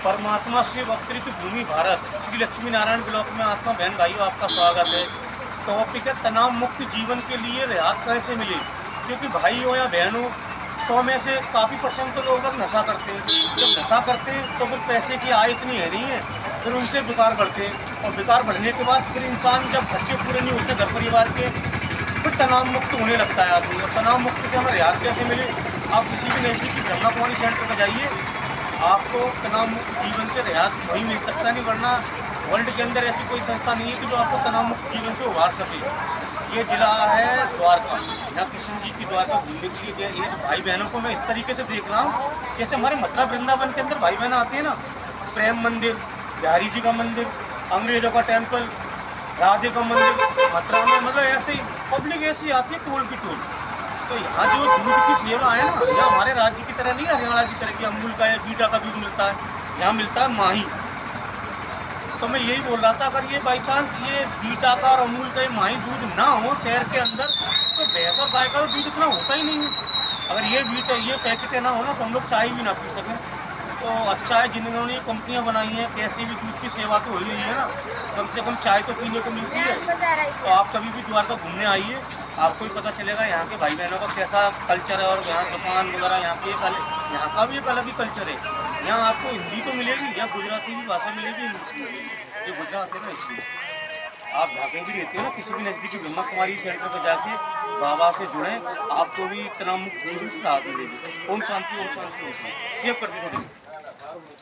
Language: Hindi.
परमात्मा से अवतरित भूमि भारत श्री लक्ष्मी नारायण ब्लॉक में आत्मा बहन भाइयों आपका स्वागत है। टॉपिक है तनाव मुक्त जीवन के लिए राहत कैसे मिले, क्योंकि भाइयों या बहनों 100 में से काफ़ी % तो लोग नशा करते हैं। जब नशा करते हैं तो फिर पैसे की आय इतनी है नहीं है, फिर उनसे बेकार बढ़ते हैं और बेकार बढ़ने के बाद फिर इंसान जब खर्चे पूरे नहीं होते घर परिवार के, फिर तनाव मुक्त होने लगता है आदमी। और तनाव मुक्त से हमें राहत कैसे मिले, आप किसी भी नज़दीकी ब्रह्मा कुमारी सेंटर पर जाइए, आपको तनाव मुक्त जीवन से राहत वही मिल सकता नहीं, वरना वर्ल्ड के अंदर ऐसी कोई संस्था नहीं है कि जो आपको तनाव मुक्त जीवन से उभार सके। ये जिला है द्वारका, यहाँ कृष्ण जी की द्वारका घूमने के लिए ये भाई बहनों को मैं इस तरीके से देख रहा हूँ जैसे हमारे मथुरा वृंदावन के अंदर भाई बहन आते हैं ना, प्रेम मंदिर, बिहारी जी का मंदिर, अंग्रेजों का टेम्पल, राधे का मंदिर, मथुरा में मतलब ऐसे ही पब्लिक ऐसी आती है टोल की टोल। तो यहाँ जो दूध की सेवा है ना, यहाँ हमारे राज्य की तरह नहीं, हरियाणा की तरह की अमूल का या बीटा का दूध मिलता है, यहाँ मिलता है माही। तो मैं यही बोल रहा था, अगर ये बाई चांस ये बीटा का और अमूल का माही दूध ना हो शहर के अंदर, तो भैंस और गाय का तो दूध इतना होता ही नहीं है। अगर ये पैकेटें ना हो ना तो हम लोग चाय भी ना पी सकें। तो अच्छा है जिन्होंने ये कंपनियां बनाई हैं, कैसे भी दूध की सेवा तो हो ही रही है ना, कम से कम चाय तो पीने को मिलती है। तो आप कभी भी द्वारका घूमने आइए, आपको ही पता चलेगा यहाँ के भाई बहनों का कैसा कल्चर है। और यहाँ दुकान वगैरह यहाँ का भी एक अलग ही कल्चर है। यहाँ आपको हिंदी तो मिलेगी, या गुजराती भी भाषा मिलेगी, इंग्लिश भी मिलेगी। ये गुजरात है ना, इसलिए आप जहाँ कहीं भी रहते हो ना, किसी भी नज़दीकी ब्रह्मा कुमारी सेंटर पर जाके बाबा से जुड़ें, आपको भी तनाव मुक्त जीवन से राहत मिलेगी। ओम शांति, ओम शांति, ओम शांति। सेव करते छोटे।